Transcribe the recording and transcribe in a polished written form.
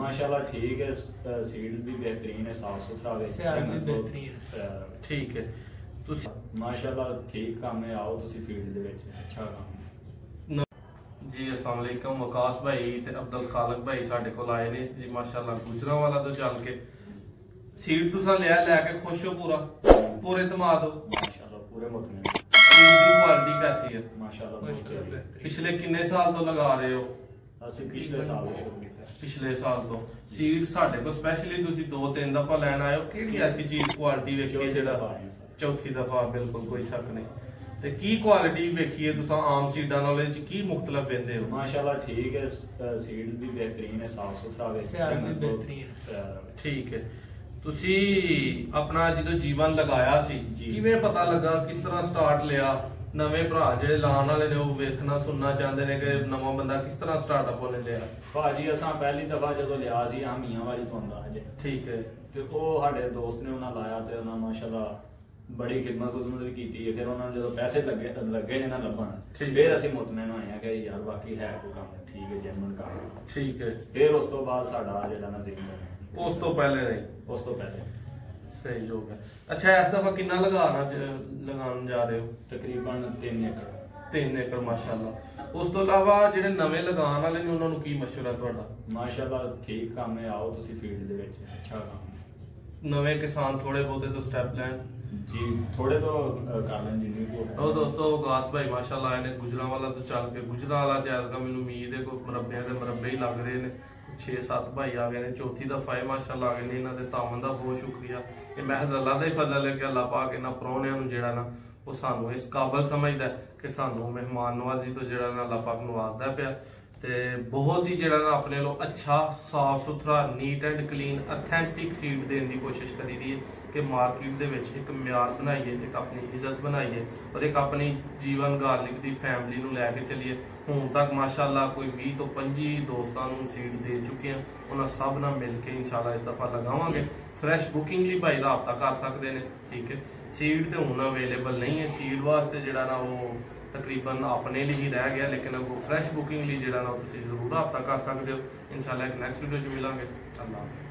माशाल्लाह ठीक है, सीड भी बेहतरीन है, साफ सुथरा है, ठीक है। माशाल्लाह ठीक काम है, आओ तुसी फील्ड दे विच, अच्छा काम जी। अस्सलाम वालेकुम। वकास भाई ते अब्दुल खालक भाई साडे कोल आए ने जी माशाल्लाह गुजरांवाला तो चल के सीड तुसा लैके खुश हो, पूरे इतमाद हो? माशाल्लाह पूरे मुतमिन। सीड दी क्वालिटी कैसी है? माशाल्लाह। पिछले किन्ने साल तो लगा रहे हो? ਅਸੀਂ ਪਿਛਲੇ ਸਾਲ ਸ਼ੁਰੂ ਕੀਤਾ। पिछले साल तो सीड साडे को स्पेशली तुसी 2-3 दफा लैन आए हो, केड़ी ऐसी चीज क्वालिटी वेखी जेड़ा? चौथी दफा, बिल्कुल कोई शक नहीं। ते की क्वालिटी वेखी है तुसा आम सीडां नाल की मुख्तलिफ वेंदे हो? माशाल्लाह ठीक है, सीड भी बेहतरीन है, साफ सुथरा है, ठीक है। तुसी अपना जो जीवन लगाया सी, किवें पता लगा, किस तरह स्टार्ट लिया? नवे भरा जेडे लाने वाले ने वो वेखना सुनना चाहते ने कि नवा बंदा किस तरह स्टार्टअप उन्हें लिया? भाजी असां पहली दफा जो लिया सी आ मियां वाली तो आंदा है, ठीक है। ते ओ साडे दोस्त ने उन्हें लाया ते उन्हें माशाल्लाह बड़ी खिदमत भी की थी। फिर उन्होंने जो पैसे लगे ना लभन, फिर असं मुतमैन होए कि यार बाकी है कोई काम ठीक है, जेनवन काम, ठीक है। फिर उस तो बाद साडा जेड़ा ना जिंदगी उस तो पहले नहीं, उस तो पहले सही हो गया। अच्छा, इस दफा कितना लगाने जा रहे हो? तकरीबन 3 एकड़। 3 एकड़ माशाल्लाह। उस तो इलावा जेडे नवे लगाने वाले ने उन्होंने की मशवरा तुहाडा? माशाल्लाह ठीक काम है, आओ तुसी फील्ड दे विच, अच्छा काम। नवे किसान थोड़े बहुते तो स्टेप लैन जी, थोड़े तो कर लें जिन्नी को है। और दोस्तों वकास भाई माशाल्लाह इन्हें गुजरांवाला तो चल के गुजरांवाला चैल का मैनू उम्मीद है कोई मरब्बे के मरब्बे ही लग रहे ने। 6-7 भाई आ गए ने, चौथी दफा है माशाल्लाह आ गए ने। इन्हां दे तावन दा बहुत शुक्रिया। ये महज अल्लाह दा ही फजल है कि अल्लाह पाक इन्हां परौणियां नूं जेड़ा ना वो सानू इस काबल समझदा है कि सानू मेहमान नवाजी तो जेड़ा ना अल्लाह पाक नवाजदा पिया। ते बहुत ही जेड़ा ना अपने लो अच्छा साफ सुथरा neat and clean authentic seed देने की कोशिश करी दी है कि मार्केट दे विच एक म्यार बनाइए, एक अपनी इज्जत बनाइए और एक अपनी जीवन गार्लिक दी फैमिली नूं लैके चलिए। हुण तक माशाल्लाह कोई 20 तो 25 दोस्तां नूं सीड दे चुके हैं, उन्हां सब नाल मिल के इंशाल्लाह इस दफा लगावांगे। फ्रैश बुकिंग लई भाई राबता कर सकते हैं, ठीक है। सीड तो हुण अवेलेबल नहीं है, सीड वास्ते जेड़ा ना वो तकरीबन अपने लिए ही रह गया, लेकिन अगो फ्रैश बुकिंग लिए जेड़ा ना तुसीं जरूर राबता कर सकते हो। इंशाल्लाह एक नैक्सट वीडियो च मिलांगे। अल्लाह।